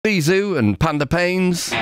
Seazoo and Panda Pains.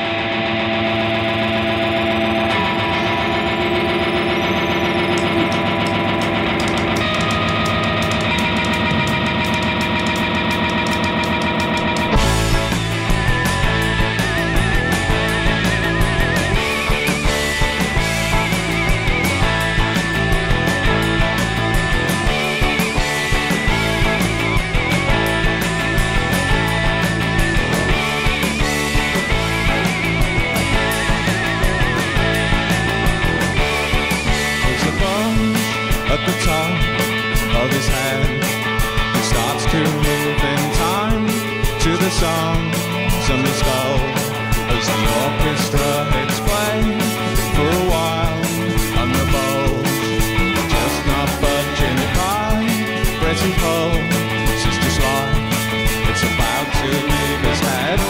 At the top of his head, he starts to move in time to the songs on his skull as the orchestra hits play for a while. And the bulge just not budging it by Britain pulse is just like it's about to leave his head.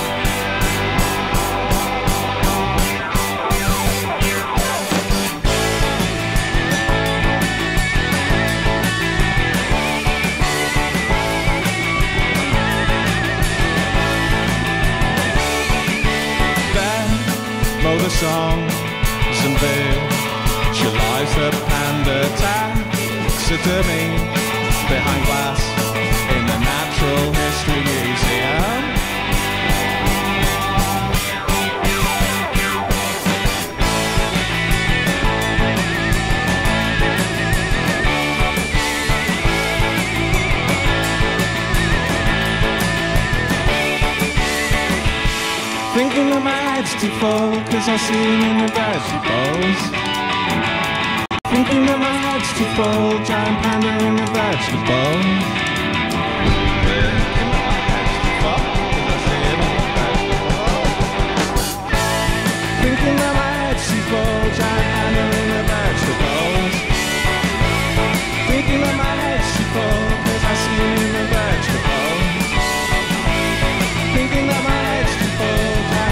The songs and visualize the panda taxidermy behind glass in the Natural History Museum. Thinking that my head's too full, cause I see him in the vegetables. Thinking that my head's too full, giant panda in the vegetables. Thinking that my head's too full, cause I see him in the vegetables. Thinking that my head's too full, giant panda in the vegetables. Thinking that my head's too full, cause I see him in the vegetables. Thinking that my head's too full.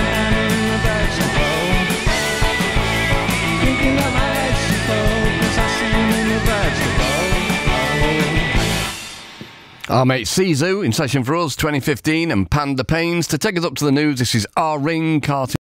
Our mate Seazoo in session for us 2015 and Panda Pains. To take us up to the news, this is our Ring Cartoon.